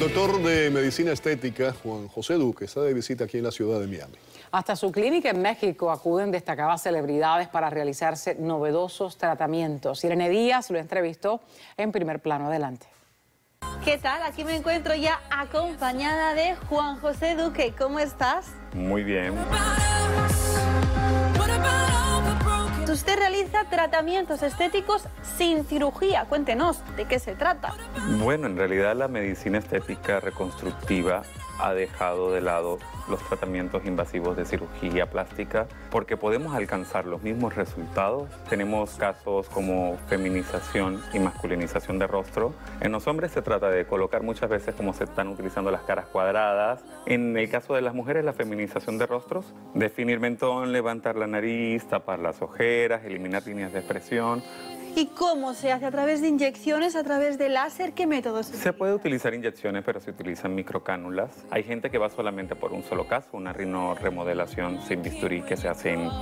doctor de medicina estética, Juan José Duque, está de visita aquí en la ciudad de Miami. Hasta su clínica en México acuden destacadas celebridades para realizarse novedosos tratamientos. Irene Díaz lo entrevistó en Primer Plano. Adelante. ¿Qué tal? Aquí me encuentro ya acompañada de Juan José Duque. ¿Cómo estás? Muy bien. Usted realiza tratamientos estéticos sin cirugía. Cuéntenos, ¿de qué se trata? Bueno, en realidad la medicina estética reconstructiva ha dejado de lado los tratamientos invasivos de cirugía plástica porque podemos alcanzar los mismos resultados. Tenemos casos como feminización y masculinización de rostro. En los hombres se trata de colocar muchas veces como se están utilizando las caras cuadradas. En el caso de las mujeres, la feminización de rostros, definir mentón, levantar la nariz, tapar las ojeras, eliminar líneas de expresión. ¿Y cómo se hace? ¿A través de inyecciones? ¿A través de láser? ¿Qué métodos se Se puede utilizar inyecciones, pero se utilizan microcánulas. Hay gente que va solamente por un solo caso, una rinorremodelación sin bisturí que se hace en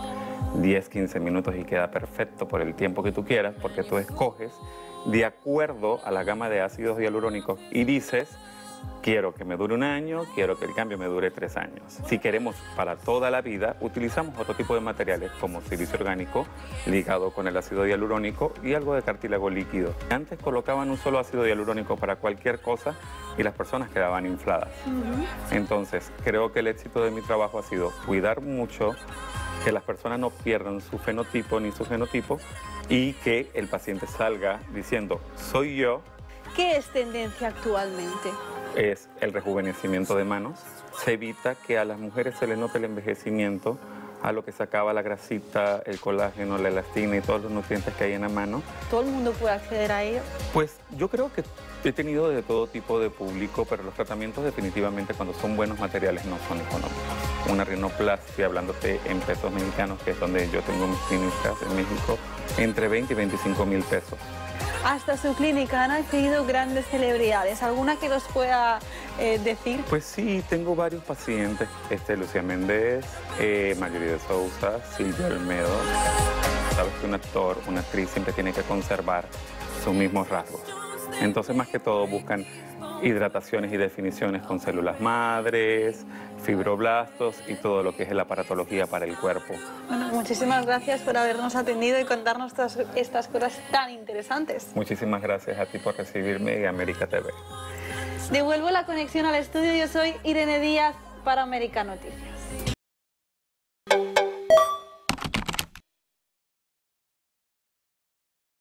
10-15 minutos y queda perfecto por el tiempo que tú quieras, porque tú escoges de acuerdo a la gama de ácidos hialurónicos y dices: quiero que me dure 1 año, quiero que el cambio me dure 3 años. Si queremos para toda la vida, utilizamos otro tipo de materiales como silicio orgánico ligado con el ácido hialurónico y algo de cartílago líquido. Antes colocaban un solo ácido hialurónico para cualquier cosa y las personas quedaban infladas. Entonces, creo que el éxito de mi trabajo ha sido cuidar mucho que las personas no pierdan su fenotipo ni su genotipo y que el paciente salga diciendo: soy yo. ¿Qué es tendencia actualmente? Es el rejuvenecimiento de manos. Se evita que a las mujeres se les note el envejecimiento, a lo que se acaba la grasita, el colágeno, la elastina y todos los nutrientes que hay en la mano. ¿Todo el mundo puede acceder a ello? Pues yo creo que he tenido de todo tipo de público, pero los tratamientos definitivamente cuando son buenos materiales no son económicos. Una rinoplastia, hablándote en pesos mexicanos, que es donde yo tengo mis clínicas en México, entre 20 y 25 mil pesos. Hasta su clínica han accedido grandes celebridades. ¿Alguna que nos pueda decir? Pues sí, tengo varios pacientes. Lucía Méndez, Mayuri de Sousa, Silvia Olmedo. Sabes que un actor, una actriz siempre tiene que conservar sus mismos rasgos. Entonces, más que todo, buscan hidrataciones y definiciones con células madres, fibroblastos y todo lo que es la aparatología para el cuerpo. Bueno, muchísimas gracias por habernos atendido y contarnos todas estas cosas tan interesantes. Muchísimas gracias a ti por recibirme y a América TV. Devuelvo la conexión al estudio. Yo soy Irene Díaz para América Noticias.